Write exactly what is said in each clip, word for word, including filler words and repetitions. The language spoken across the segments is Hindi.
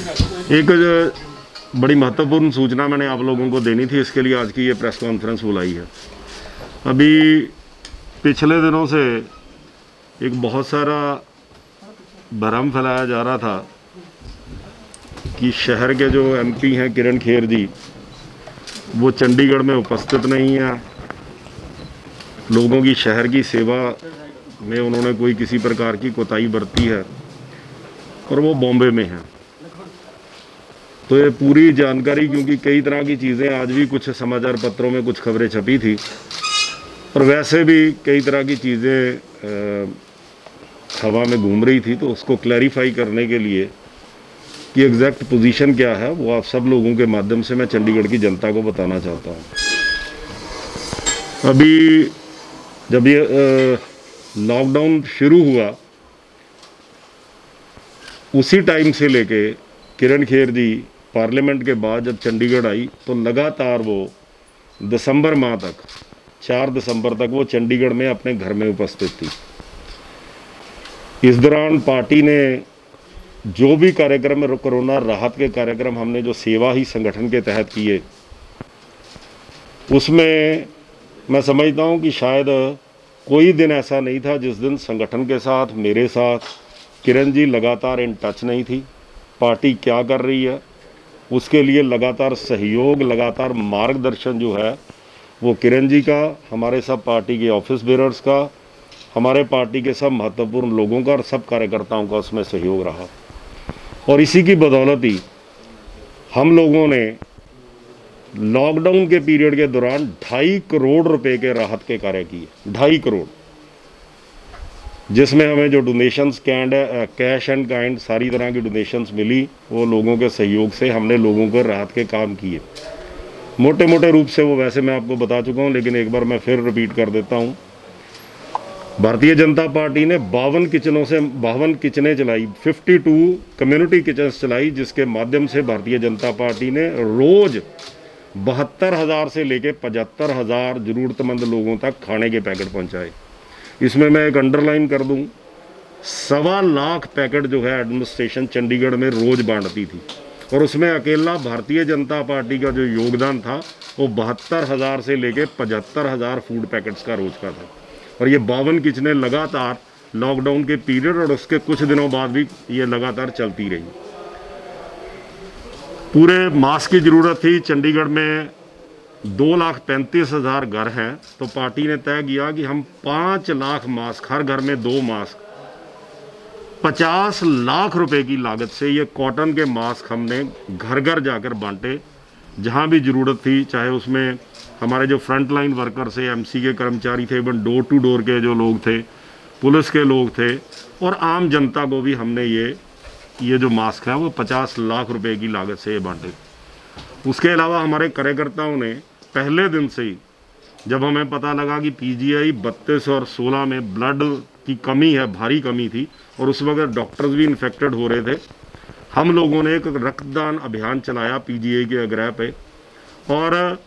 एक जो बड़ी महत्वपूर्ण सूचना मैंने आप लोगों को देनी थी, इसके लिए आज की ये प्रेस कॉन्फ्रेंस बुलाई है। अभी पिछले दिनों से एक बहुत सारा भ्रम फैलाया जा रहा था कि शहर के जो एमपी हैं किरण खेर जी, वो चंडीगढ़ में उपस्थित नहीं है। लोगों की शहर की सेवा में उन्होंने कोई किसी प्रकार की कोताही बरती है और वो बॉम्बे में हैं। तो ये पूरी जानकारी, क्योंकि कई तरह की चीज़ें आज भी कुछ समाचार पत्रों में कुछ खबरें छपी थी और वैसे भी कई तरह की चीज़ें हवा में घूम रही थी, तो उसको क्लैरिफाई करने के लिए कि एग्जैक्ट पोजीशन क्या है वो आप सब लोगों के माध्यम से मैं चंडीगढ़ की जनता को बताना चाहता हूँ। अभी जब ये लॉकडाउन शुरू हुआ उसी टाइम से लेके किरण खेर जी पार्लियामेंट के बाद जब चंडीगढ़ आई तो लगातार वो दिसंबर माह तक, चार दिसंबर तक वो चंडीगढ़ में अपने घर में उपस्थित थी। इस दौरान पार्टी ने जो भी कार्यक्रम, कोरोना राहत के कार्यक्रम हमने जो सेवा ही संगठन के तहत किए, उसमें मैं समझता हूं कि शायद कोई दिन ऐसा नहीं था जिस दिन संगठन के साथ, मेरे साथ किरण जी लगातार इन टच नहीं थी। पार्टी क्या कर रही है उसके लिए लगातार सहयोग, लगातार मार्गदर्शन जो है वो किरण जी का, हमारे सब पार्टी के ऑफिस बेरर्स का, हमारे पार्टी के सब महत्वपूर्ण लोगों का और सब कार्यकर्ताओं का उसमें सहयोग रहा। और इसी की बदौलत ही हम लोगों ने लॉकडाउन के पीरियड के दौरान ढाई करोड़ रुपए के राहत के कार्य किए। ढाई करोड़, जिसमें हमें जो donations, kind cash and kind सारी तरह की डोनेशंस मिली, वो लोगों के सहयोग से हमने लोगों को राहत के काम किए। मोटे मोटे रूप से वो वैसे मैं आपको बता चुका हूँ, लेकिन एक बार मैं फिर रिपीट कर देता हूँ। भारतीय जनता पार्टी ने बावन किचनों से बावन किचनें चलाई, बावन कम्युनिटी किचन्स चलाई, जिसके माध्यम से भारतीय जनता पार्टी ने रोज बहत्तर हज़ार से लेके पचहत्तर हज़ार ज़रूरतमंद लोगों तक खाने के पैकेट पहुंचाए। इसमें मैं एक अंडरलाइन कर दूं, सवा लाख पैकेट जो है एडमिनिस्ट्रेशन चंडीगढ़ में रोज बांटती थी और उसमें अकेला भारतीय जनता पार्टी का जो योगदान था वो बहत्तर हज़ार से लेके पचहत्तर हज़ार फूड पैकेट्स का रोज का था। और ये बावन किचनें लगातार लॉकडाउन के पीरियड और उसके कुछ दिनों बाद भी ये लगातार चलती रही। पूरे मास्क की ज़रूरत थी। चंडीगढ़ में दो लाख पैंतीस हज़ार घर हैं, तो पार्टी ने तय किया कि हम पाँच लाख मास्क, हर घर में दो मास्क, पचास लाख रुपए की लागत से ये कॉटन के मास्क हमने घर घर जाकर बांटे, जहां भी ज़रूरत थी। चाहे उसमें हमारे जो फ्रंट लाइन वर्कर्स है, एमसी के कर्मचारी थे, इवन डोर टू डोर के जो लोग थे, पुलिस के लोग थे, और आम जनता को भी हमने ये ये जो मास्क है वो पचास लाख रुपए की लागत से ये बांटे। उसके अलावा हमारे कार्यकर्ताओं ने पहले दिन से ही, जब हमें पता लगा कि पीजीआई बत्तीस और सोलह में ब्लड की कमी है, भारी कमी थी, और उस वक्त डॉक्टर्स भी इन्फेक्टेड हो रहे थे, हम लोगों ने एक रक्तदान अभियान चलाया पीजीआई के आग्रह पे। और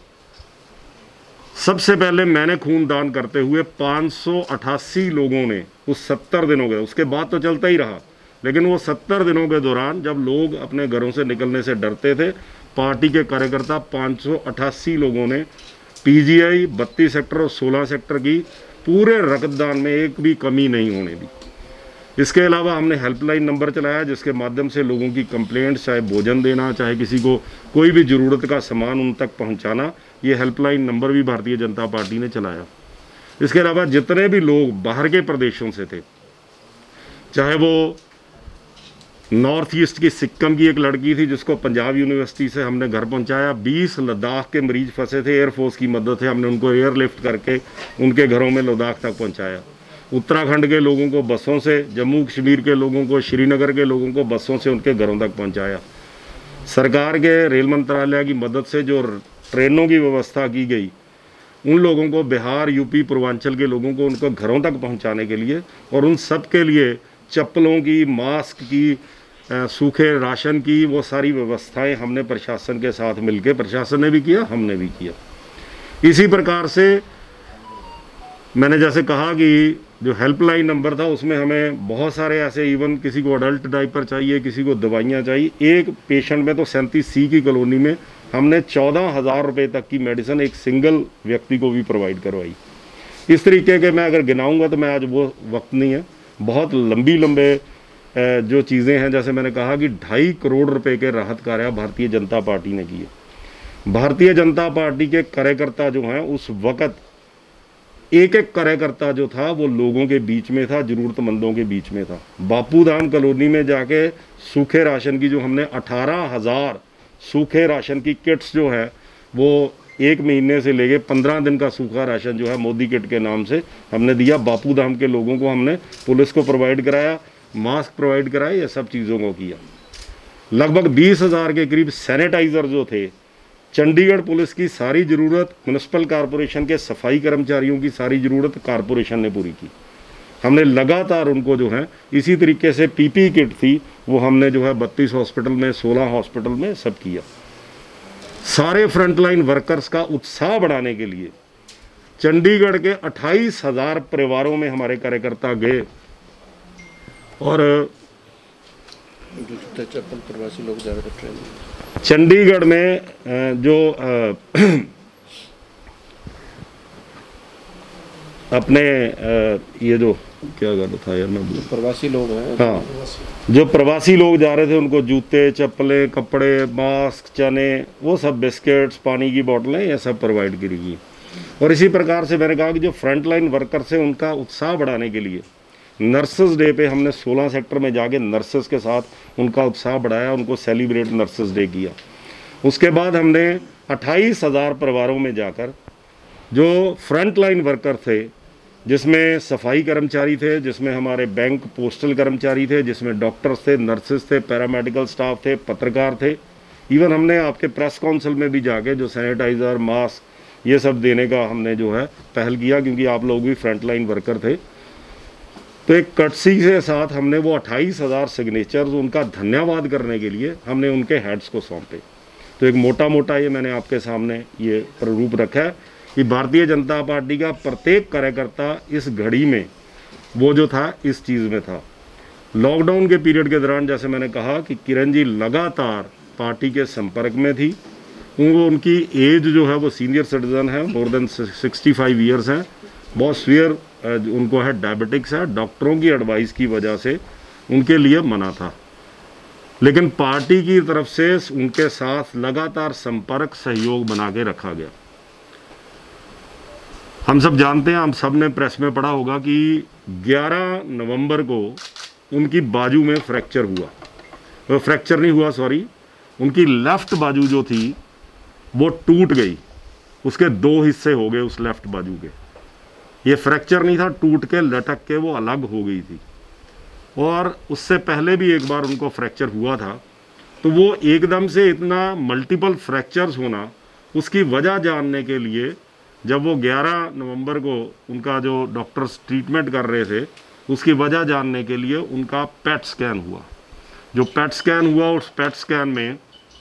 सबसे पहले मैंने खून दान करते हुए पाँच सौ अट्ठासी लोगों ने उस सत्तर दिनों के, उसके बाद तो चलता ही रहा, लेकिन वो सत्तर दिनों के दौरान जब लोग अपने घरों से निकलने से डरते थे, पार्टी के कार्यकर्ता पाँच सौ अट्ठासी लोगों ने पीजीआई बत्तीस सेक्टर और सोलह सेक्टर की पूरे रक्तदान में एक भी कमी नहीं होने दी। इसके अलावा हमने हेल्पलाइन नंबर चलाया, जिसके माध्यम से लोगों की कंप्लेंट्स, चाहे भोजन देना, चाहे किसी को कोई भी ज़रूरत का सामान उन तक पहुंचाना, ये हेल्पलाइन नंबर भी भारतीय जनता पार्टी ने चलाया। इसके अलावा जितने भी लोग बाहर के प्रदेशों से थे, चाहे वो नॉर्थ ईस्ट की सिक्किम की एक लड़की थी जिसको पंजाब यूनिवर्सिटी से हमने घर पहुंचाया, बीस लद्दाख के मरीज फंसे थे, एयरफोर्स की मदद से हमने उनको एयरलिफ्ट करके उनके घरों में लद्दाख तक पहुंचाया। उत्तराखंड के लोगों को बसों से, जम्मू कश्मीर के लोगों को, श्रीनगर के लोगों को बसों से उनके घरों तक पहुंचाया। सरकार के रेल मंत्रालय की मदद से जो ट्रेनों की व्यवस्था की गई, उन लोगों को, बिहार, यूपी, पूर्वांचल के लोगों को उनको घरों तक पहुंचाने के लिए, और उन सब के लिए चप्पलों की, मास्क की, सूखे राशन की, वो सारी व्यवस्थाएं हमने प्रशासन के साथ मिलकर, प्रशासन ने भी किया, हमने भी किया। इसी प्रकार से मैंने जैसे कहा कि जो हेल्पलाइन नंबर था उसमें हमें बहुत सारे ऐसे, इवन किसी को अडल्ट डाइपर चाहिए, किसी को दवाइयाँ चाहिए। एक पेशेंट में तो सैंतीस सी की कॉलोनी में हमने चौदह हज़ार रुपये तक की मेडिसिन एक सिंगल व्यक्ति को भी प्रोवाइड करवाई। इस तरीके के मैं अगर गिनाऊंगा तो मैं आज वो वक्त नहीं है, बहुत लंबी लंबे जो चीज़ें हैं। जैसे मैंने कहा कि ढाई करोड़ रुपए के राहत कार्य भारतीय जनता पार्टी ने किए। भारतीय जनता पार्टी के कार्यकर्ता जो हैं उस वक़्त एक एक कार्यकर्ता जो था वो लोगों के बीच में था, ज़रूरतमंदों के बीच में था। बापू धाम कॉलोनी में जाके सूखे राशन की जो हमने अठारह हज़ार सूखे राशन की किट्स जो है वो एक महीने से लेके पंद्रह दिन का सूखा राशन जो है मोदी किट के नाम से हमने दिया। बापू धाम के लोगों को हमने, पुलिस को प्रोवाइड कराया, मास्क प्रोवाइड कराए, ये सब चीज़ों को किया। लगभग बीस हज़ार के करीब सैनिटाइज़र जो थे, चंडीगढ़ पुलिस की सारी ज़रूरत, म्यूनसिपल कॉरपोरेशन के सफाई कर्मचारियों की सारी ज़रूरत कॉरपोरेशन ने पूरी की। हमने लगातार उनको जो है इसी तरीके से पीपी किट थी वो हमने जो है बत्तीस हॉस्पिटल में, सोलह हॉस्पिटल में सब किया। सारे फ्रंटलाइन वर्कर्स का उत्साह बढ़ाने के लिए चंडीगढ़ के अट्ठाईस हज़ार परिवारों में हमारे कार्यकर्ता गए और चप्पल प्रवासी लोग जा रहे थे ट्रेन में। चंडीगढ़ में जो अपने ये जो क्या गाना था यार, मैं प्रवासी लोग हैं, हाँ, जो प्रवासी लोग जा रहे थे उनको जूते, चप्पलें, कपड़े, मास्क, चने, वो सब, बिस्किट्स, पानी की बोतलें, ये सब प्रोवाइड करी गई। और इसी प्रकार से मैंने कहा कि जो फ्रंटलाइन वर्कर्स हैं उनका उत्साह बढ़ाने के लिए नर्सेस डे पे हमने सोलह सेक्टर में जाके नर्सेस के साथ उनका उत्साह बढ़ाया, उनको सेलिब्रेट नर्सेस डे किया। उसके बाद हमने अट्ठाईस हज़ार परिवारों में जाकर जो फ्रंटलाइन वर्कर थे, जिसमें सफाई कर्मचारी थे, जिसमें हमारे बैंक पोस्टल कर्मचारी थे, जिसमें डॉक्टर्स थे, नर्सेस थे, पैरामेडिकल स्टाफ थे, पत्रकार थे, इवन हमने आपके प्रेस काउंसिल में भी जाके जो सैनिटाइज़र, मास्क, ये सब देने का हमने जो है पहल किया, क्योंकि आप लोग भी फ्रंटलाइन वर्कर थे। तो एक कटसी के साथ हमने वो अट्ठाईस हज़ार सिग्नेचर्स उनका धन्यवाद करने के लिए हमने उनके हेड्स को सौंपे। तो एक मोटा मोटा ये मैंने आपके सामने ये प्रारूप रखा है कि भारतीय जनता पार्टी का प्रत्येक कार्यकर्ता इस घड़ी में वो जो था इस चीज़ में था। लॉकडाउन के पीरियड के दौरान जैसे मैंने कहा कि किरण जी लगातार पार्टी के संपर्क में थी। उनको उनकी एज जो है वो सीनियर सिटीज़न है, more than sixty five years हैं, बहुत सीवियर उनको है, डायबिटिक्स है। डॉक्टरों की एडवाइस की वजह से उनके लिए मना था, लेकिन पार्टी की तरफ से उनके साथ लगातार संपर्क, सहयोग बना के रखा गया। हम सब जानते हैं, हम सब ने प्रेस में पढ़ा होगा कि ग्यारह नवंबर को उनकी बाजू में फ्रैक्चर हुआ, वो फ्रैक्चर नहीं हुआ सॉरी, उनकी लेफ्ट बाजू जो थी वो टूट गई, उसके दो हिस्से हो गए उस लेफ्ट बाजू के। ये फ्रैक्चर नहीं था, टूट के लटक के वो अलग हो गई थी। और उससे पहले भी एक बार उनको फ्रैक्चर हुआ था। तो वो एकदम से इतना मल्टीपल फ्रैक्चर्स होना, उसकी वजह जानने के लिए जब वो ग्यारह नवंबर को उनका जो डॉक्टर्स ट्रीटमेंट कर रहे थे, उसकी वजह जानने के लिए उनका पेट स्कैन हुआ। जो पेट स्कैन हुआ, उस पेट स्कैन में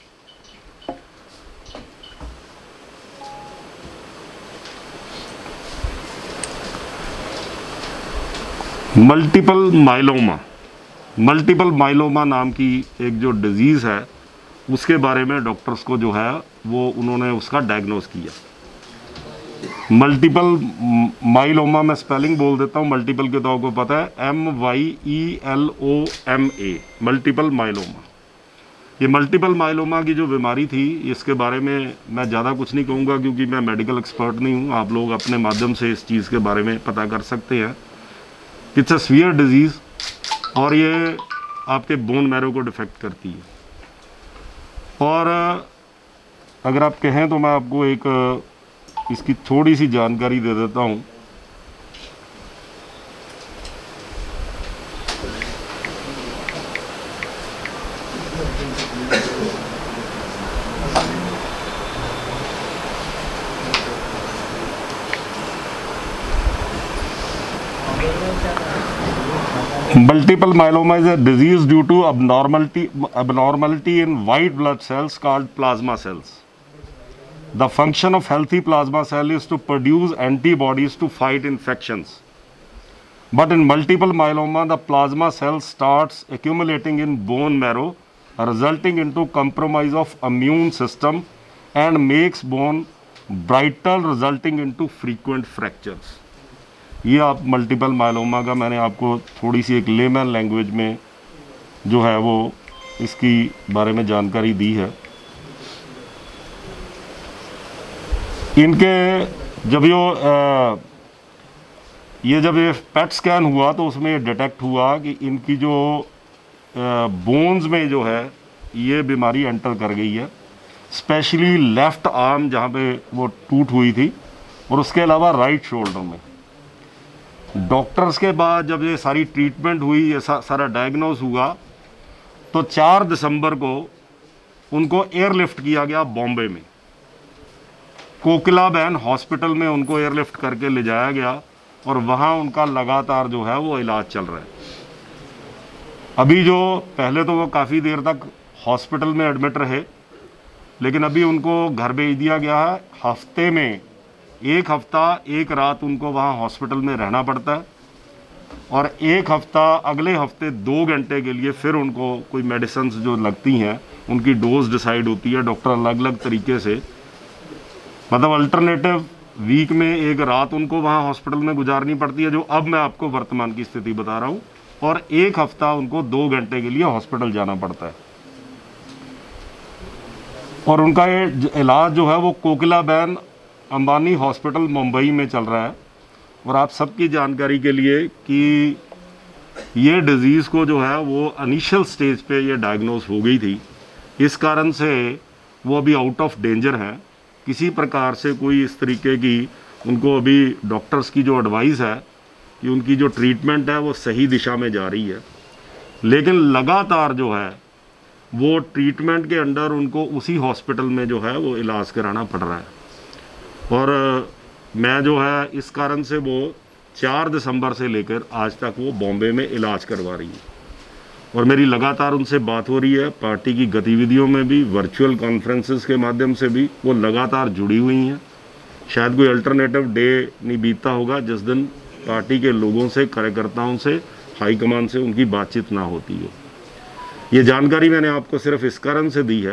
मल्टीपल माइलोमा मल्टीपल माइलोमा नाम की एक जो डिजीज़ है, उसके बारे में डॉक्टर्स को जो है वो उन्होंने उसका डायग्नोस किया। मल्टीपल माइलोमा, मैं स्पेलिंग बोल देता हूँ, मल्टीपल के तो आपको पता है, M Y E L O M A, multiple myeloma. ये मल्टीपल माइलोमा की जो बीमारी थी, इसके बारे में मैं ज़्यादा कुछ नहीं कहूँगा क्योंकि मैं मेडिकल एक्सपर्ट नहीं हूँ। आप लोग अपने माध्यम से इस चीज़ के बारे में पता कर सकते हैं। इट्स अ सीवियर डिजीज़ और ये आपके बोन मैरो को डिफेक्ट करती है। और अगर आप कहें तो मैं आपको एक इसकी थोड़ी सी जानकारी दे देता हूँ। Multiple myeloma is a disease due to abnormality abnormality in white blood cells called plasma cells. The function of healthy plasma cell is to produce antibodies to fight infections. But in multiple myeloma, the plasma cell starts accumulating in bone marrow, resulting into compromise of immune system and makes bone brittle, resulting into frequent fractures. ये आप मल्टीपल मायलोमा का मैंने आपको थोड़ी सी एक लेमन लैंग्वेज में जो है वो इसकी बारे में जानकारी दी है। इनके जब यो आ, ये जब ये पेट स्कैन हुआ तो उसमें डिटेक्ट हुआ कि इनकी जो बोन्स में जो है ये बीमारी एंटर कर गई है, स्पेशली लेफ़्ट आर्म जहाँ पे वो टूट हुई थी, और उसके अलावा राइट शोल्डर में। डॉक्टर्स के बाद जब ये सारी ट्रीटमेंट हुई, ये सा, सारा डायग्नोस हुआ, तो चार दिसंबर को उनको एयरलिफ्ट किया गया बॉम्बे में, कोकिलाबेन हॉस्पिटल में उनको एयरलिफ्ट करके ले जाया गया और वहाँ उनका लगातार जो है वो इलाज चल रहा है। अभी जो पहले तो वो काफ़ी देर तक हॉस्पिटल में एडमिट रहे, लेकिन अभी उनको घर भेज दिया गया है। हफ्ते में एक हफ्ता एक रात उनको वहाँ हॉस्पिटल में रहना पड़ता है, और एक हफ्ता अगले हफ्ते दो घंटे के लिए फिर उनको कोई मेडिसिन जो लगती हैं उनकी डोज डिसाइड होती है। डॉक्टर अलग अलग तरीके से, मतलब अल्टरनेटिव वीक में एक रात उनको वहाँ हॉस्पिटल में गुजारनी पड़ती है, जो अब मैं आपको वर्तमान की स्थिति बता रहा हूँ, और एक हफ्ता उनको दो घंटे के लिए हॉस्पिटल जाना पड़ता है। और उनका ये इलाज जो है वो कोकिलाबेन अंबानी हॉस्पिटल मुंबई में चल रहा है। और आप सबकी जानकारी के लिए कि ये डिज़ीज़ को जो है वो इनिशियल स्टेज पे ये डायग्नोस हो गई थी, इस कारण से वो अभी आउट ऑफ डेंजर हैं। किसी प्रकार से कोई इस तरीके की उनको अभी डॉक्टर्स की जो एडवाइस है कि उनकी जो ट्रीटमेंट है वो सही दिशा में जा रही है, लेकिन लगातार जो है वो ट्रीटमेंट के अंडर उनको उसी हॉस्पिटल में जो है वो इलाज कराना पड़ रहा है। और मैं जो है इस कारण से वो चार दिसंबर से लेकर आज तक वो बॉम्बे में इलाज करवा रही है, और मेरी लगातार उनसे बात हो रही है। पार्टी की गतिविधियों में भी, वर्चुअल कॉन्फ्रेंसेस के माध्यम से भी वो लगातार जुड़ी हुई हैं। शायद कोई अल्टरनेटिव डे नहीं बीतता होगा जिस दिन पार्टी के लोगों से, कार्यकर्ताओं से, हाईकमान से उनकी बातचीत ना होती हो। ये जानकारी मैंने आपको सिर्फ इस कारण से दी है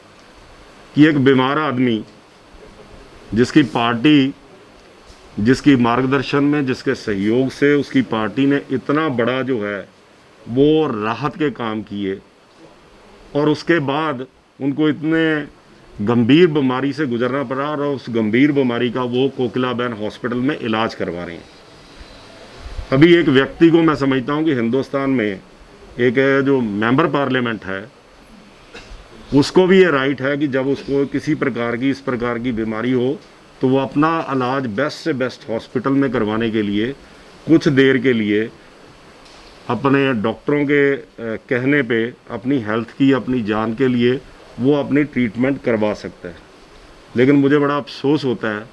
कि एक बीमार आदमी जिसकी पार्टी, जिसकी मार्गदर्शन में, जिसके सहयोग से उसकी पार्टी ने इतना बड़ा जो है वो राहत के काम किए, और उसके बाद उनको इतने गंभीर बीमारी से गुजरना पड़ा, और उस गंभीर बीमारी का वो कोकिलाबेन हॉस्पिटल में इलाज करवा रहे हैं। अभी एक व्यक्ति को मैं समझता हूँ कि हिंदुस्तान में एक जो मेंबर पार्लियामेंट है उसको भी ये राइट है कि जब उसको किसी प्रकार की इस प्रकार की बीमारी हो तो वो अपना इलाज बेस्ट से बेस्ट हॉस्पिटल में करवाने के लिए कुछ देर के लिए अपने डॉक्टरों के कहने पे अपनी हेल्थ की, अपनी जान के लिए वो अपनी ट्रीटमेंट करवा सकता है। लेकिन मुझे बड़ा अफसोस होता है,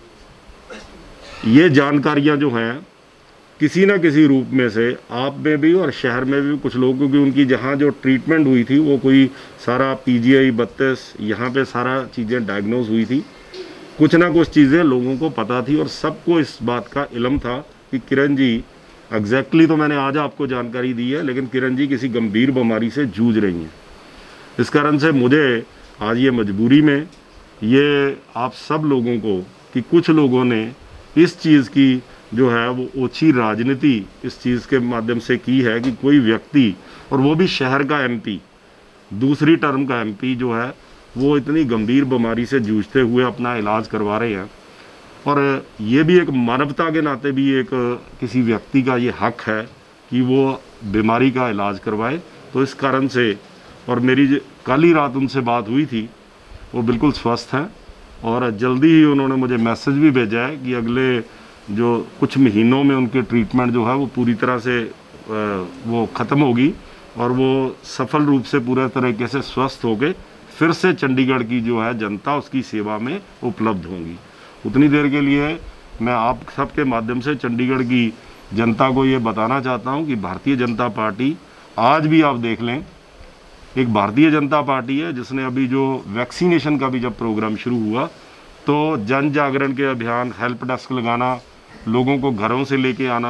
ये जानकारियाँ जो हैं किसी ना किसी रूप में से आप में भी और शहर में भी कुछ लोग, क्योंकि उनकी जहाँ जो ट्रीटमेंट हुई थी वो कोई सारा पीजीआई बत्तीस यहाँ पे सारा चीज़ें डायग्नोज हुई थी, कुछ ना कुछ चीज़ें लोगों को पता थी और सबको इस बात का इल्म था कि किरण जी एग्जैक्टली तो मैंने आज आपको जानकारी दी है, लेकिन किरण जी किसी गंभीर बीमारी से जूझ रही हैं। इस कारण से मुझे आज ये मजबूरी में ये आप सब लोगों को कि कुछ लोगों ने इस चीज़ की जो है वो ओछी राजनीति इस चीज़ के माध्यम से की है कि कोई व्यक्ति, और वो भी शहर का एमपी, दूसरी टर्म का एमपी जो है वो इतनी गंभीर बीमारी से जूझते हुए अपना इलाज करवा रहे हैं। और ये भी एक मानवता के नाते भी एक किसी व्यक्ति का ये हक है कि वो बीमारी का इलाज करवाए। तो इस कारण से, और मेरी कल ही रात उनसे बात हुई थी, वो बिल्कुल स्वस्थ हैं और जल्दी ही उन्होंने मुझे मैसेज भी भेजा है कि अगले जो कुछ महीनों में उनकी ट्रीटमेंट जो है वो पूरी तरह से वो ख़त्म होगी और वो सफल रूप से पूरे तरीके से स्वस्थ होकर फिर से चंडीगढ़ की जो है जनता उसकी सेवा में उपलब्ध होंगी। उतनी देर के लिए मैं आप सबके माध्यम से चंडीगढ़ की जनता को ये बताना चाहता हूँ कि भारतीय जनता पार्टी, आज भी आप देख लें, एक भारतीय जनता पार्टी है जिसने अभी जो वैक्सीनेशन का भी जब प्रोग्राम शुरू हुआ तो जन जागरण के अभियान, हेल्प डेस्क लगाना, लोगों को घरों से लेके आना,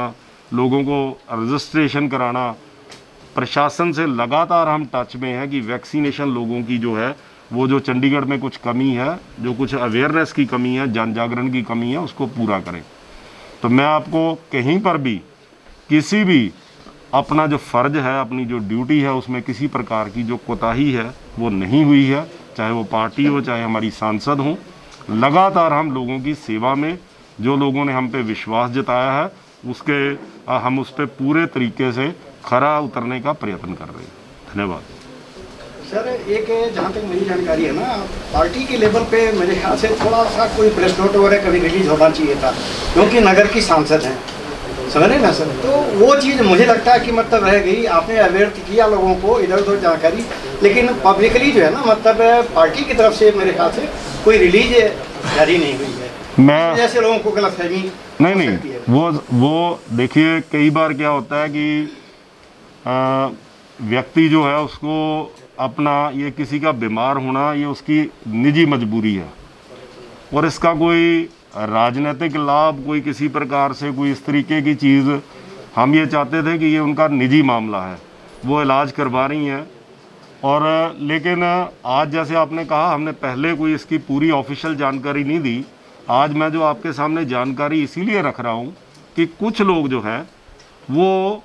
लोगों को रजिस्ट्रेशन कराना, प्रशासन से लगातार हम टच में हैं कि वैक्सीनेशन लोगों की जो है वो जो चंडीगढ़ में कुछ कमी है, जो कुछ अवेयरनेस की कमी है, जन जागरण की कमी है, उसको पूरा करें। तो मैं आपको कहीं पर भी किसी भी अपना जो फ़र्ज है, अपनी जो ड्यूटी है, उसमें किसी प्रकार की जो कोताही है वो नहीं हुई है, चाहे वो पार्टी हो, चाहे हमारी सांसद हों। लगातार हम लोगों की सेवा में, जो लोगों ने हम पे विश्वास जताया है उसके हम उस पर पूरे तरीके से खरा उतरने का प्रयत्न कर रहे हैं। धन्यवाद सर। एक जहाँ तक मेरी जानकारी है ना, पार्टी के लेवल पे मेरे ख्याल से थोड़ा सा कोई प्रेस नोट वगैरह कभी रिलीज होना चाहिए था, क्योंकि नगर की सांसद हैं, समझ रहे ना सर। तो वो चीज़ मुझे लगता है कि मतलब रह गई, आपने अवेयर किया लोगों को इधर उधर जानकारी, लेकिन पब्लिकली जो है ना मतलब पार्टी की तरफ से मेरे ख्याल से कोई रिलीज जारी नहीं हुई है। मैं जैसे लोगों को गलतफहमी नहीं नहीं वो वो देखिए, कई बार क्या होता है कि आ, व्यक्ति जो है उसको अपना, ये किसी का बीमार होना ये उसकी निजी मजबूरी है, और इसका कोई राजनीतिक लाभ, कोई किसी प्रकार से कोई इस तरीके की चीज़, हम ये चाहते थे कि ये उनका निजी मामला है, वो इलाज करवा रही हैं। और लेकिन आज जैसे आपने कहा, हमने पहले कोई इसकी पूरी ऑफिशियल जानकारी नहीं दी। आज मैं जो आपके सामने जानकारी इसीलिए रख रहा हूँ कि कुछ लोग जो हैं वो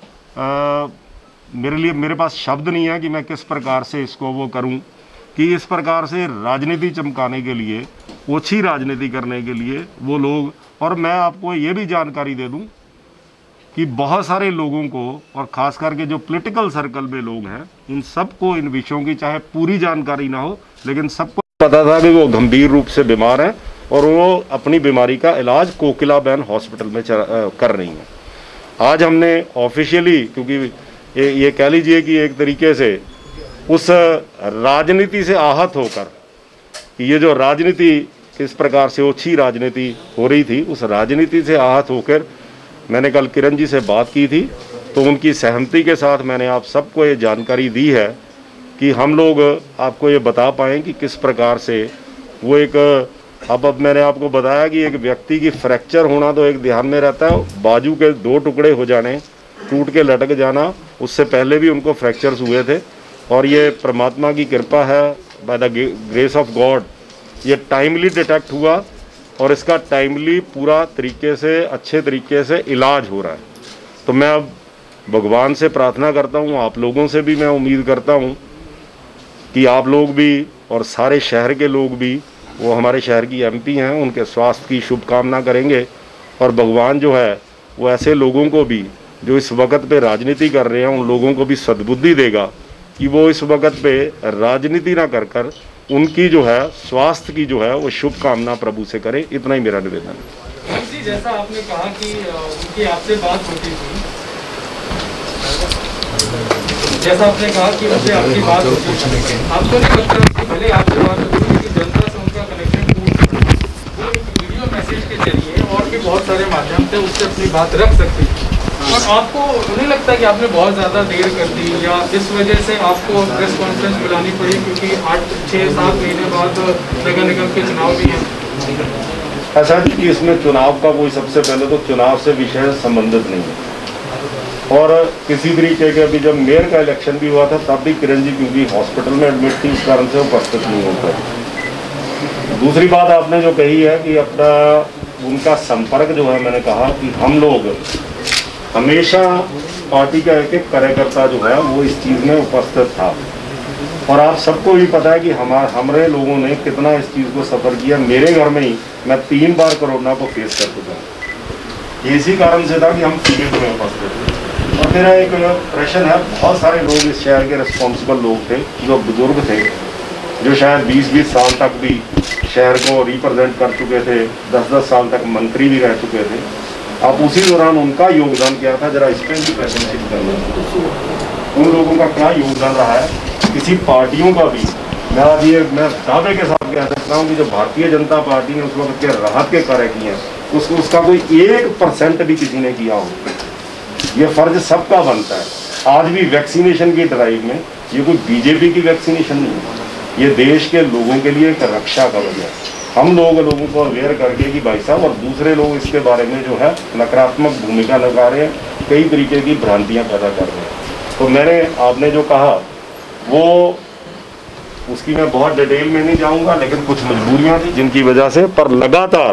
आ, मेरे लिए, मेरे पास शब्द नहीं है कि मैं किस प्रकार से इसको वो करूं, कि इस प्रकार से राजनीति चमकाने के लिए, ओछी राजनीति करने के लिए वो लोग। और मैं आपको ये भी जानकारी दे दूं कि बहुत सारे लोगों को, और ख़ास करके जो पॉलिटिकल सर्कल में लोग हैं, उन सबको इन विषयों की चाहे पूरी जानकारी ना हो, लेकिन सबको पता था कि वो गंभीर रूप से बीमार हैं और वो अपनी बीमारी का इलाज कोकिलाबेन हॉस्पिटल में कर रही हैं। आज हमने ऑफिशियली, क्योंकि ये ये कह लीजिए कि एक तरीके से उस राजनीति से आहत होकर, ये जो राजनीति किस प्रकार से ओछी राजनीति हो रही थी, उस राजनीति से आहत होकर मैंने कल किरण जी से बात की थी, तो उनकी सहमति के साथ मैंने आप सबको ये जानकारी दी है कि हम लोग आपको ये बता पाएँ कि किस प्रकार से वो एक, अब अब मैंने आपको बताया कि एक व्यक्ति की फ्रैक्चर होना तो एक ध्यान में रहता है, बाजू के दो टुकड़े हो जाने, टूट के लटक जाना, उससे पहले भी उनको फ्रैक्चर्स हुए थे। और ये परमात्मा की कृपा है, by the grace of God ये टाइमली डिटेक्ट हुआ और इसका टाइमली पूरा तरीके से, अच्छे तरीके से इलाज हो रहा है। तो मैं अब भगवान से प्रार्थना करता हूँ, आप लोगों से भी मैं उम्मीद करता हूँ कि आप लोग भी और सारे शहर के लोग भी, वो हमारे शहर की एमपी हैं, उनके स्वास्थ्य की शुभकामना करेंगे। और भगवान जो है वो ऐसे लोगों को भी जो इस वक्त पे राजनीति कर रहे हैं, उन लोगों को भी सद्बुद्धि देगा कि वो इस वक्त पे राजनीति ना कर कर उनकी जो है स्वास्थ्य की जो है वो शुभकामना प्रभु से करें। इतना ही मेरा निवेदन है। जी, जैसा आपने कहा कि उनकी आपसे बात होती थी, जैसा आपने कहा कि उनसे आपकी बात होती थी, आपको नहीं लगता कि भले आपसे बात होती थी कि जनता से उनका कनेक्शन वो एक वीडियो मैसेज के जरिए और भी बहुत सारे माध्यम से उससे अपनी बात रख सकती थी, और आपको नहीं लगता कि आपने बहुत ज़्यादा देर कर दी, या इस वजह से आपको प्रेस कॉन्फ्रेंस बुलानी पड़ी, क्योंकि आठ छः सात महीने बाद नगर निगम के चुनाव भी हैं? ऐसा नहीं कि इसमें चुनाव का कोई, सबसे पहले तो चुनाव से विषय संबंधित नहीं है। और किसी तरीके के, अभी जब मेयर का इलेक्शन भी हुआ था तब भी किरण जी क्योंकि हॉस्पिटल में एडमिट थी, इस कारण से उपस्थित नहीं होता। दूसरी बात आपने जो कही है कि अपना उनका संपर्क जो है, मैंने कहा कि हम लोग हमेशा पार्टी का एक एक कार्यकर्ता जो है वो इस चीज़ में उपस्थित था, और आप सबको भी पता है कि हमारे हमारे लोगों ने कितना इस चीज़ को सफ़र किया। मेरे घर में ही मैं तीन बार कोरोना को फेस कर चुका हूँ। इसी कारण से था कि हम फील्ड में उपस्थित थे। और मेरा एक प्रश्न है, बहुत सारे लोग इस शहर के रिस्पॉन्सिबल लोग थे, जो बुजुर्ग थे, जो शायद बीस बीस साल तक भी शहर को रिप्रेजेंट कर चुके थे, दस दस साल तक मंत्री भी रह चुके थे। आप उसी दौरान उनका योगदान क्या था, जरा इस पर भी प्रशंसित करना। उन लोगों का क्या योगदान रहा है, किसी पार्टियों का भी। मैं आज ये मैं दावे के साथ कह सकता हूँ कि जो भारतीय जनता पार्टी ने उस वक्त के राहत के कार्य किए हैं, उसको उसका कोई एक परसेंट भी किसी ने किया हो, ये फर्ज सबका बनता है। आज भी वैक्सीनेशन की ड्राइव में ये कोई बीजेपी की वैक्सीनेशन नहीं है, ये देश के लोगों के लिए एक रक्षा का वजह है। हम लोग लोगों को अवेयर करके कि भाई साहब, और दूसरे लोग इसके बारे में जो है नकारात्मक भूमिका लगा रहे हैं, कई तरीके की भ्रांतियां पैदा कर रहे हैं। तो मैंने आपने जो कहा वो उसकी मैं बहुत डिटेल में नहीं जाऊंगा, लेकिन कुछ मजबूरियां थी जिनकी वजह से, पर लगातार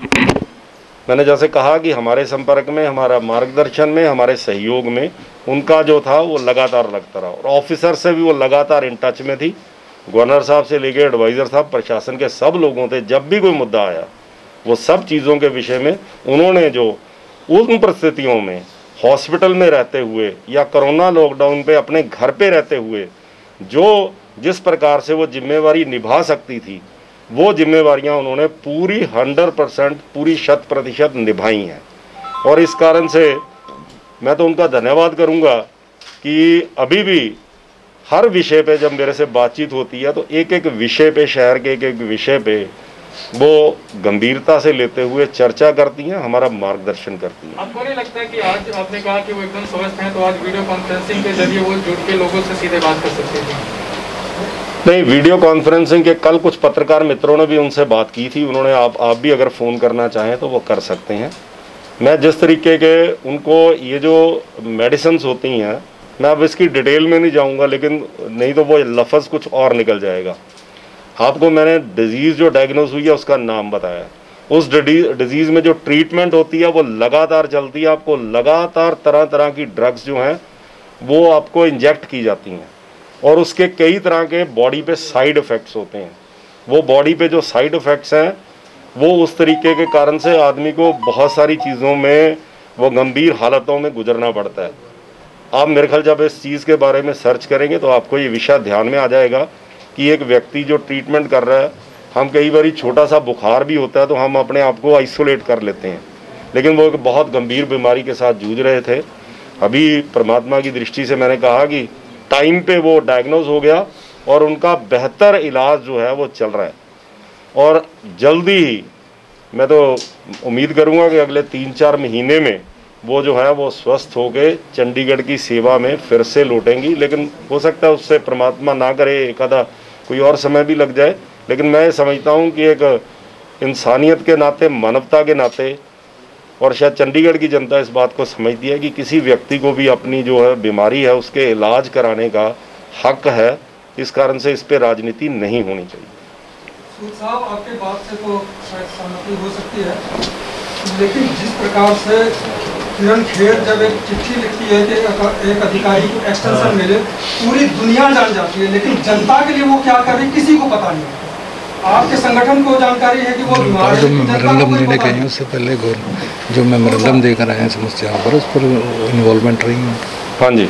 मैंने जैसे कहा कि हमारे संपर्क में, हमारा मार्गदर्शन में, हमारे सहयोग में उनका जो था वो लगातार लगता रहा, और ऑफिसर से भी वो लगातार इन टच में थी। गवर्नर साहब से लेके एडवाइज़र साहब, प्रशासन के सब लोगों थे, जब भी कोई मुद्दा आया वो सब चीज़ों के विषय में उन्होंने जो उन परिस्थितियों में हॉस्पिटल में रहते हुए या कोरोना लॉकडाउन पे अपने घर पे रहते हुए जो जिस प्रकार से वो जिम्मेवारी निभा सकती थी, वो जिम्मेवारियां उन्होंने पूरी हंड्रेड परसेंट पूरी शत प्रतिशत निभाई हैं। और इस कारण से मैं तो उनका धन्यवाद करूंगा कि अभी भी हर विषय पे जब मेरे से बातचीत होती है तो एक एक विषय पे, शहर के एक एक विषय पे वो गंभीरता से लेते हुए चर्चा करती हैं, हमारा मार्गदर्शन करती हैं। आपको नहीं लगता है कि आज आपने कहा कि वो एकदम स्वस्थ हैं, तो आज वीडियो कॉन्फ्रेंसिंग के जरिए वो जुड़ के लोगों से सीधे बात कर सकते थे? नहीं, वीडियो कॉन्फ्रेंसिंग के कल कुछ पत्रकार मित्रों ने भी उनसे बात की थी, उन्होंने आप आप भी अगर फ़ोन करना चाहें तो वो कर सकते हैं। मैं जिस तरीके के उनको ये जो मेडिसिन्स होती हैं, मैं अब इसकी डिटेल में नहीं जाऊंगा, लेकिन नहीं तो वो लफ्ज़ कुछ और निकल जाएगा। आपको मैंने डिजीज़ जो डायग्नोज हुई है उसका नाम बताया, उस डिजीज़ में जो ट्रीटमेंट होती है वो लगातार चलती है। आपको लगातार तरह तरह की ड्रग्स जो हैं वो आपको इंजेक्ट की जाती हैं, और उसके कई तरह के बॉडी पे साइड इफ़ेक्ट्स होते हैं। वो बॉडी पे जो साइड इफ़ेक्ट्स हैं वो उस तरीके के कारण से आदमी को बहुत सारी चीज़ों में वो गंभीर हालतों में गुजरना पड़ता है। आप मेरे ख्याल जब इस चीज़ के बारे में सर्च करेंगे तो आपको ये विषय ध्यान में आ जाएगा कि एक व्यक्ति जो ट्रीटमेंट कर रहा है, हम कई बार छोटा सा बुखार भी होता है तो हम अपने आप को आइसोलेट कर लेते हैं, लेकिन वो एक बहुत गंभीर बीमारी के साथ जूझ रहे थे। अभी परमात्मा की दृष्टि से मैंने कहा कि टाइम पे वो डायग्नोज हो गया और उनका बेहतर इलाज जो है वो चल रहा है, और जल्दी ही मैं तो उम्मीद करूंगा कि अगले तीन चार महीने में वो जो है वो स्वस्थ होके चंडीगढ़ की सेवा में फिर से लौटेंगी। लेकिन हो सकता है उससे परमात्मा ना करे एक आधा कोई और समय भी लग जाए, लेकिन मैं समझता हूँ कि एक इंसानियत के नाते, मानवता के नाते, और शायद चंडीगढ़ की जनता इस बात को समझती है कि किसी व्यक्ति को भी अपनी जो है बीमारी है उसके इलाज कराने का हक है। इस कारण से इस पे राजनीति नहीं होनी चाहिए। सूद साहब, आपके बात से तो शायद सहमति हो सकती है, लेकिन जिस प्रकार से किरण खेर जब एक चिट्ठी लिखती है कि एक अधिकारी को एक्सटेंशन मिले, पूरी दुनिया जान जाती है, लेकिन जनता के लिए वो क्या कर रही किसी को पता नहीं। आपके संगठन को जानकारी है कि वो बीमार है, जो मेमोरेंडम देने गए हैं उससे पहले जो मेमोरेंडम देकर आए हैं समस्याओं पर, उस पर इन्वॉल्वमेंट रही हैं। हाँ जी,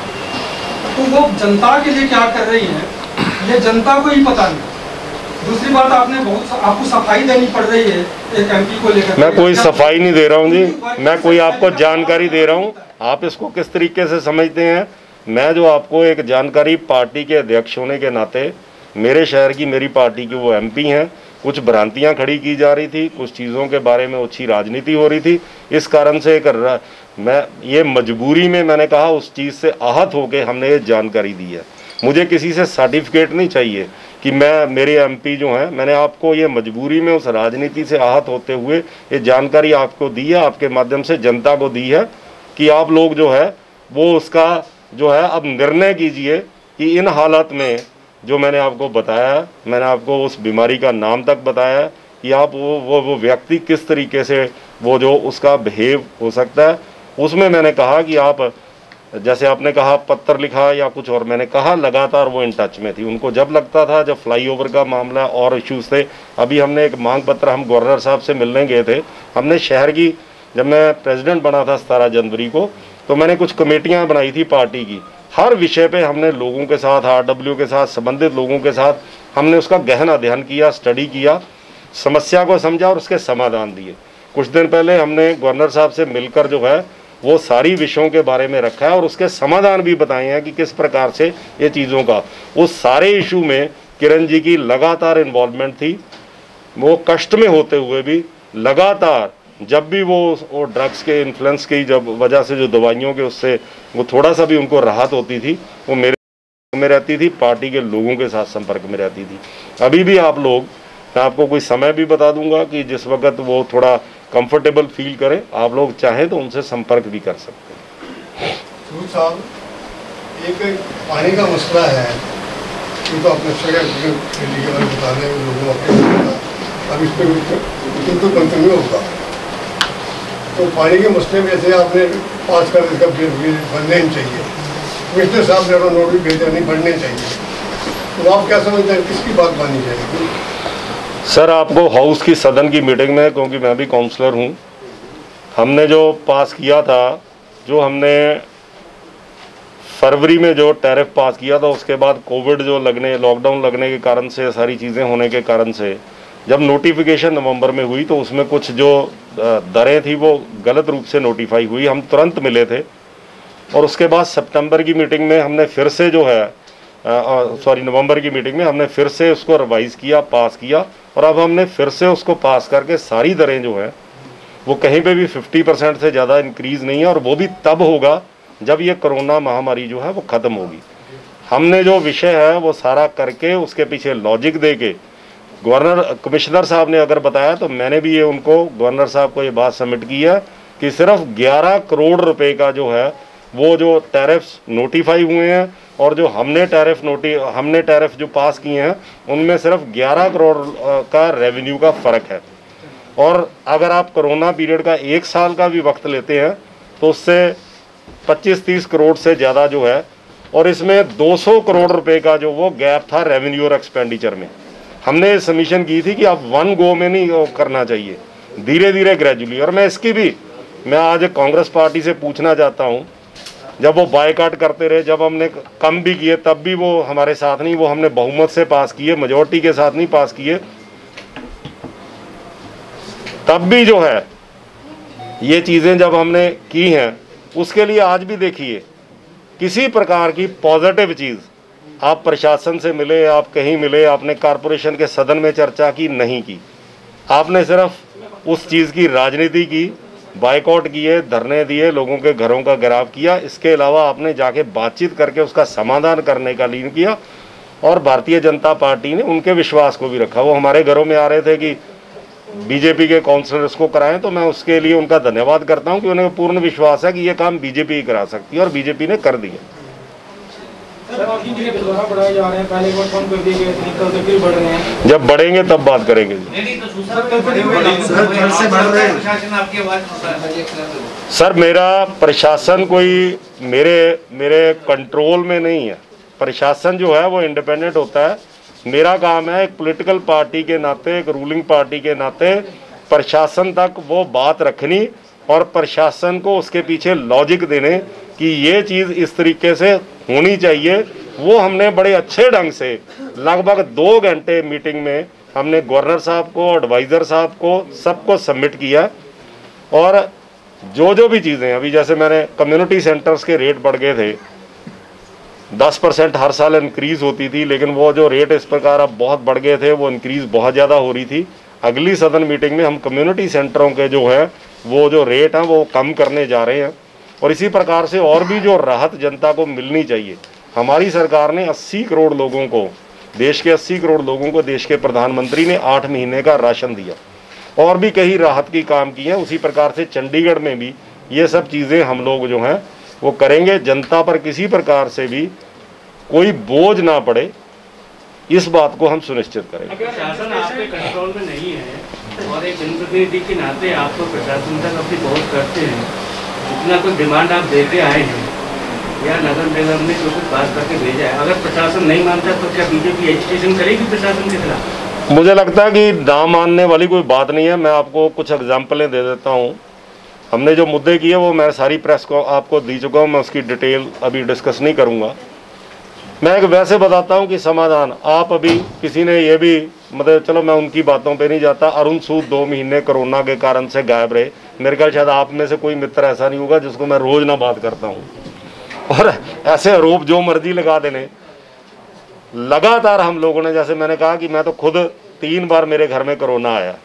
तो वो जनता के लिए क्या कर रही है ये जनता को ही पता नहीं। दूसरी बात, आपने बहुत आपको सफाई देनी पड़ रही है एक एमपी को लेकर। मैं कोई सफाई नहीं दे रहा हूँ जी, मैं कोई आपको जानकारी दे रहा हूँ। आप इसको किस तरीके से समझते हैं? मैं जो आपको एक जानकारी, पार्टी के अध्यक्ष होने के नाते, मेरे शहर की, मेरी पार्टी की वो एमपी हैं, कुछ भ्रांतियां खड़ी की जा रही थी, कुछ चीज़ों के बारे में अच्छी राजनीति हो रही थी, इस कारण से कर रहा मैं ये मजबूरी में मैंने कहा उस चीज़ से आहत होके हमने ये जानकारी दी है। मुझे किसी से सर्टिफिकेट नहीं चाहिए कि मैं, मेरे एमपी जो हैं, मैंने आपको ये मजबूरी में उस राजनीति से आहत होते हुए ये जानकारी आपको दी है, आपके माध्यम से जनता को दी है कि आप लोग जो है वो उसका जो है अब निर्णय कीजिए कि इन हालत में जो मैंने आपको बताया, मैंने आपको उस बीमारी का नाम तक बताया कि आप वो वो वो व्यक्ति किस तरीके से वो जो उसका बिहेव हो सकता है। उसमें मैंने कहा कि आप, जैसे आपने कहा पत्र लिखा या कुछ और, मैंने कहा लगातार वो इन टच में थी। उनको जब लगता था, जब फ्लाईओवर का मामला और इश्यूज़ थे, अभी हमने एक मांग पत्र, हम गवर्नर साहब से मिलने गए थे, हमने शहर की, जब मैं प्रेसिडेंट बना था सतारह जनवरी को, तो मैंने कुछ कमेटियाँ बनाई थी पार्टी की, हर विषय पे हमने लोगों के साथ, आरडब्ल्यू के साथ, संबंधित लोगों के साथ हमने उसका गहन अध्ययन किया, स्टडी किया, समस्या को समझा और उसके समाधान दिए। कुछ दिन पहले हमने गवर्नर साहब से मिलकर जो है वो सारी विषयों के बारे में रखा है और उसके समाधान भी बताए हैं कि किस प्रकार से ये चीज़ों का, उस सारे इशू में किरण जी की लगातार इन्वॉल्वमेंट थी। वो कष्ट में होते हुए भी लगातार, जब भी वो वो ड्रग्स के इन्फ्लुएंस की जब वजह से जो दवाइयों के उससे वो थोड़ा सा भी उनको राहत होती थी, वो मेरे में रहती थी, पार्टी के लोगों के साथ संपर्क में रहती थी। अभी भी आप लोग मैं आपको कोई समय भी बता दूंगा कि जिस वक्त वो थोड़ा कंफर्टेबल फील करें, आप लोग चाहें तो उनसे संपर्क भी कर सकते हैं। साहब, एक पानी का मसला है, ये तो अपने सगैर बता दें लोगों को, अब इस पर तो कंटिन्यू होगा। तो पानी के मसले में जैसे आपने पास कर इसका बिल बनने ही चाहिए, कमिश्नर साहब ने नोट भी भेजा नहीं बढ़ने चाहिए, तो आप क्या समझते हैं किसकी बात मानी जाएगी? सर, आपको हाउस की सदन की मीटिंग में, क्योंकि मैं भी काउंसलर हूं, हमने जो पास किया था, जो हमने फरवरी में जो टैरिफ पास किया था, उसके बाद कोविड जो लगने लॉकडाउन लगने के कारण से, सारी चीज़ें होने के कारण से जब नोटिफिकेशन नवंबर में हुई तो उसमें कुछ जो दरें थी वो गलत रूप से नोटिफाई हुई। हम तुरंत मिले थे और उसके बाद सितंबर की मीटिंग में हमने फिर से जो है सॉरी नवंबर की मीटिंग में हमने फिर से उसको रिवाइज़ किया, पास किया, और अब हमने फिर से उसको पास करके सारी दरें जो हैं वो कहीं पे भी पचास परसेंट से ज़्यादा इंक्रीज़ नहीं है, और वो भी तब होगा जब ये कोरोना महामारी जो है वो ख़त्म होगी। हमने जो विषय है वो सारा करके उसके पीछे लॉजिक दे के गवर्नर कमिश्नर साहब ने अगर बताया तो मैंने भी ये उनको गवर्नर साहब को ये बात सबमिट की है कि सिर्फ ग्यारह करोड़ रुपए का जो है वो जो टैरिफ्स नोटिफाई हुए हैं और जो हमने टैरिफ नोटि हमने टैरिफ जो पास किए हैं उनमें सिर्फ ग्यारह करोड़ का रेवेन्यू का फ़र्क है। और अगर आप कोरोना पीरियड का एक साल का भी वक्त लेते हैं तो उससे पच्चीस तीस करोड़ से ज़्यादा जो है, और इसमें दो सौ करोड़ रुपए का जो वो गैप था रेवेन्यू और एक्सपेंडिचर में। हमने सबमिशन की थी कि आप वन गो में नहीं करना चाहिए, धीरे धीरे ग्रेजुअली। और मैं इसकी भी मैं आज कांग्रेस पार्टी से पूछना चाहता हूं, जब वो बायकाट करते रहे, जब हमने कम भी किए तब भी वो हमारे साथ नहीं, वो हमने बहुमत से पास किए, मेजॉरिटी के साथ नहीं पास किए, तब भी जो है ये चीज़ें जब हमने की हैं, उसके लिए आज भी देखिए किसी प्रकार की पॉजिटिव चीज़ आप प्रशासन से मिले, आप कहीं मिले, आपने कॉरपोरेशन के सदन में चर्चा की नहीं की, आपने सिर्फ उस चीज़ की राजनीति की, बायकॉट किए, धरने दिए, लोगों के घरों का घेराव किया। इसके अलावा आपने जाके बातचीत करके उसका समाधान करने का लीन किया। और भारतीय जनता पार्टी ने उनके विश्वास को भी रखा। वो हमारे घरों में आ रहे थे कि बीजेपी के काउंसलर्स को कराएं, तो मैं उसके लिए उनका धन्यवाद करता हूं कि उन्हें पूर्ण विश्वास है कि ये काम बीजेपी ही करा सकती है, और बीजेपी ने कर दिया। दोबारा बढ़ाए जा रहे हैं, पहले एक बार कम कर दिए गए थे, कल फिर बढ़ रहे हैं। जब बढ़ेंगे तब बात करेंगे। सर, मेरा प्रशासन कोई मेरे मेरे कंट्रोल में नहीं है। प्रशासन जो है वो इंडिपेंडेंट होता है। मेरा काम है एक पॉलिटिकल पार्टी के नाते, एक रूलिंग पार्टी के नाते प्रशासन तक वो बात रखनी और प्रशासन को उसके पीछे लॉजिक देने कि ये चीज़ इस तरीके से होनी चाहिए। वो हमने बड़े अच्छे ढंग से लगभग दो घंटे मीटिंग में हमने गवर्नर साहब को, एडवाइज़र साहब को, सबको सबमिट किया। और जो जो भी चीज़ें अभी, जैसे मैंने कम्युनिटी सेंटर्स के रेट बढ़ गए थे, दस परसेंट हर साल इंक्रीज़ होती थी, लेकिन वो जो रेट इस प्रकार अब बहुत बढ़ गए थे, वो इंक्रीज़ बहुत ज़्यादा हो रही थी। अगली सदन मीटिंग में हम कम्युनिटी सेंटरों के जो है वो जो रेट हैं वो कम करने जा रहे हैं। और इसी प्रकार से और भी जो राहत जनता को मिलनी चाहिए, हमारी सरकार ने अस्सी करोड़ लोगों को, देश के अस्सी करोड़ लोगों को, देश के प्रधानमंत्री ने आठ महीने का राशन दिया, और भी कई राहत की काम किए हैं। उसी प्रकार से चंडीगढ़ में भी ये सब चीज़ें हम लोग जो हैं वो करेंगे। जनता पर किसी प्रकार से भी कोई बोझ ना पड़े, इस बात को हम सुनिश्चित करेंगे। प्रशासन आपके कंट्रोल में नहीं है और एक जनप्रतिनिधि के नाते आप तो प्रशासन तक अपनी पहुँच करते हैं। जितना कुछ डिमांड आप देते आए हैं या नगर निगम ने जो कुछ बात करके भेजा है, अगर प्रशासन नहीं मानता तो क्या बीजेपी एजिटेशन करेगी प्रशासन के खिलाफ? मुझे लगता है कि ना मानने वाली कोई बात नहीं है। मैं आपको कुछ एग्जाम्पलें दे देता हूँ। हमने जो मुद्दे किए वो मैं सारी प्रेस को आपको दी चुका हूँ, मैं उसकी डिटेल अभी डिस्कस नहीं करूँगा। मैं एक वैसे बताता हूँ कि समाधान आप अभी किसी ने ये भी मतलब, चलो मैं उनकी बातों पे नहीं जाता। अरुण सूद दो महीने कोरोना के कारण से गायब रहे। मेरे ख्याल शायद आप में से कोई मित्र ऐसा नहीं होगा जिसको मैं रोज़ ना बात करता हूँ, और ऐसे आरोप जो मर्जी लगा देने। लगातार हम लोगों ने, जैसे मैंने कहा कि मैं तो खुद तीन बार मेरे घर में कोरोना आया,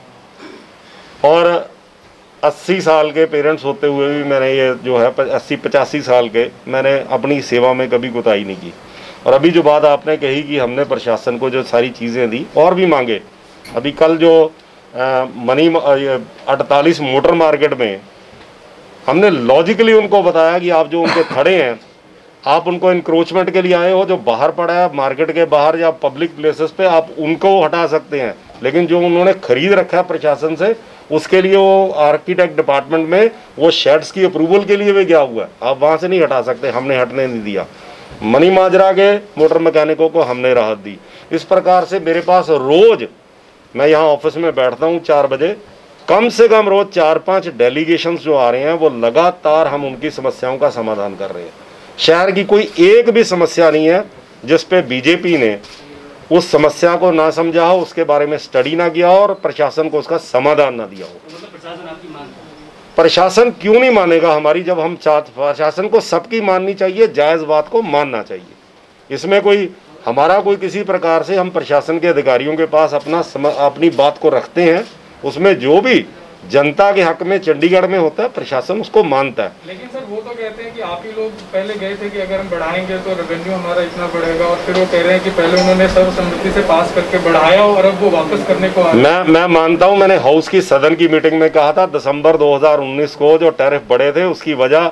और अस्सी साल के पेरेंट्स होते हुए भी मैंने ये जो है अस्सी पचासी साल के मैंने अपनी सेवा में कभी कोताही नहीं की। और अभी जो बात आपने कही कि हमने प्रशासन को जो सारी चीज़ें दी और भी मांगे, अभी कल जो आ, मनी अड़तालीस मोटर मार्केट में हमने लॉजिकली उनको बताया कि आप जो उनके खड़े हैं, आप उनको इंक्रोचमेंट के लिए आए हो, जो बाहर पड़ा है मार्केट के बाहर या पब्लिक प्लेसेस पे, आप उनको हटा सकते हैं, लेकिन जो उन्होंने खरीद रखा है प्रशासन से, उसके लिए वो आर्किटेक्ट डिपार्टमेंट में वो शेड्स की अप्रूवल के लिए भी गया हुआ है, आप वहाँ से नहीं हटा सकते, हमने हटने नहीं दिया। मनी माजरा के मोटर मैकेनिकों को हमने राहत दी। इस प्रकार से मेरे पास रोज, मैं यहाँ ऑफिस में बैठता हूँ चार बजे, कम से कम रोज चार पांच डेलीगेशंस जो आ रहे हैं, वो लगातार हम उनकी समस्याओं का समाधान कर रहे हैं। शहर की कोई एक भी समस्या नहीं है जिस पे बीजेपी ने उस समस्या को ना समझा हो, उसके बारे में स्टडी ना किया हो और प्रशासन को उसका समाधान ना दिया हो। मतलब प्रशासन आपकी मानता है? प्रशासन क्यों नहीं मानेगा हमारी, जब हम चाहते, प्रशासन को सबकी माननी चाहिए, जायज़ बात को मानना चाहिए। इसमें कोई हमारा कोई किसी प्रकार से हम प्रशासन के अधिकारियों के पास अपना सम, अपनी बात को रखते हैं, उसमें जो भी जनता के हक में चंडीगढ़ में होता है प्रशासन उसको मानता है। लेकिन सर वो तो कहते हैं कि आप ही लोग पहले गए थे कि अगर हम बढ़ाएंगे तो रेवेन्यू हमारा इतना बढ़ेगा, और फिर वो कह रहे हैं कि पहले उन्होंने सर्वसम्मति से पास करके बढ़ाया और अब वो वापस करने को आ रहे हैं। मैं मैं मानता हूं, मैंने हाउस की सदन की मीटिंग में कहा था दिसंबर दो हज़ार उन्नीस को जो टैरिफ बढ़े थे, उसकी वजह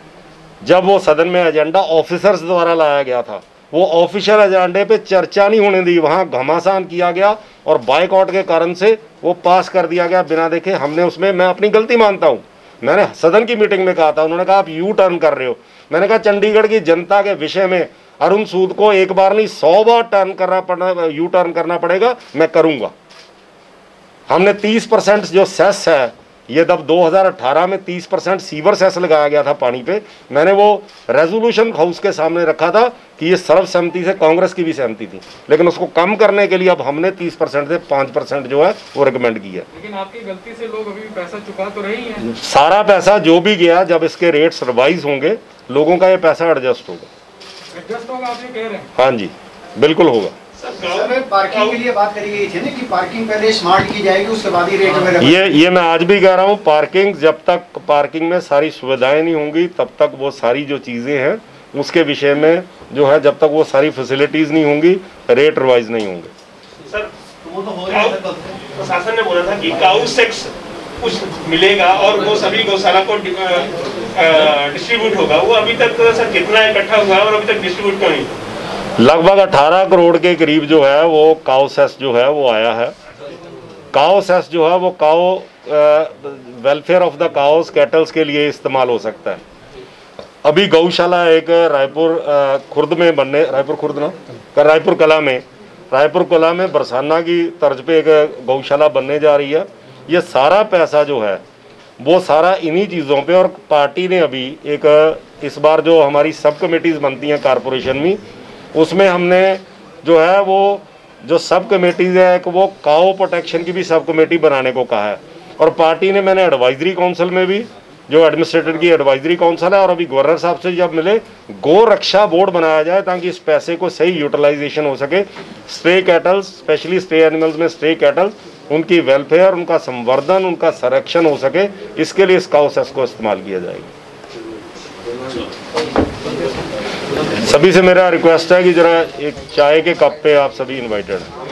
जब वो सदन में एजेंडा ऑफिसर्स द्वारा लाया गया था, वो ऑफिशियल एजेंडे पे चर्चा नहीं होने दी, वहाँ घमासान किया गया और बाइकआउट के कारण से वो पास कर दिया गया बिना देखे। हमने उसमें, मैं अपनी गलती मानता हूँ, मैंने सदन की मीटिंग में कहा था, उन्होंने कहा आप यू टर्न कर रहे हो, मैंने कहा चंडीगढ़ की जनता के विषय में अरुण सूद को एक बार नहीं सौ बार टर्न करना पड़ना, यू टर्न करना पड़ेगा, मैं करूँगा। हमने तीस परसेंट जो सेस है, ये जब दो हज़ार अठारह में तीस परसेंट सीवर सेस लगाया गया था पानी पे, मैंने वो रेजोल्यूशन हाउस के सामने रखा था कि ये सर्वसम्मति से, कांग्रेस की भी सहमति थी, लेकिन उसको कम करने के लिए अब हमने तीस परसेंट से पाँच परसेंट जो है वो रिकमेंड की है। लेकिन आपकी गलती से लोग अभी भी पैसा चुका तो रही हैं। सारा पैसा जो भी गया, जब इसके रेट्स रिवाइज होंगे लोगों का ये पैसा एडजस्ट होगा। एडजस्ट होगा आप ये कह रहे हैं? हाँ जी, बिल्कुल होगा। सर पार्किंग के लिए बात करी गई थी ना कि पार्किंग पहले स्मार्ट की जाएगी, उसके बाद ही रेट वगैरह। ये ये मैं आज भी कह रहा हूँ, पार्किंग जब तक पार्किंग में सारी सुविधाएं नहीं होंगी तब तक वो सारी जो चीज़ें हैं उसके विषय में जो है, जब तक वो सारी फैसिलिटीज़ नहीं होंगी रेट रिवाइज नहीं होंगे। सर वो तो हो रहा है, प्रशासन ने बोला था कि काउ सेक्स कुछ मिलेगा और वो सभी गौशाला को डिस्ट्रीब्यूट होगा, वो अभी तक सर कितना इकट्ठा हुआ है और अभी तक डिस्ट्रीब्यूट क्यों नहीं? लगभग अठारह करोड़ के करीब जो है वो काउ सेस जो है वो आया है। काउ सेस जो है वो cow welfare of the cows cattles के लिए इस्तेमाल हो सकता है। अभी गौशाला एक रायपुर खुर्द में बनने, रायपुर खुर्द ना रायपुर कला में रायपुर कला में बरसाना की तर्ज पे एक गौशाला बनने जा रही है। ये सारा पैसा जो है वो सारा इन्हीं चीज़ों पे, और पार्टी ने अभी एक इस बार जो हमारी सब कमेटीज़ बनती हैं कॉरपोरेशन में, उसमें हमने जो है वो जो सब कमेटीज़ है एक वो काऊ प्रोटेक्शन की भी सब कमेटी बनाने को कहा है। और पार्टी ने, मैंने एडवाइजरी काउंसिल में भी, जो एडमिनिस्ट्रेटर की एडवाइजरी काउंसिल है, और अभी गवर्नर साहब से जब मिले, गो रक्षा बोर्ड बनाया जाए ताकि इस पैसे को सही यूटिलाइजेशन हो सके। Stray cattles, specially stray animals में स्ट्रे कैटल, उनकी वेलफेयर, उनका संवर्धन, उनका संरक्षण हो सके, इसके लिए इस काऊ सेस को इस्तेमाल किया जाएगा। सभी से मेरा रिक्वेस्ट है कि जरा एक चाय के कप पे आप सभी इनवाइटेड हैं।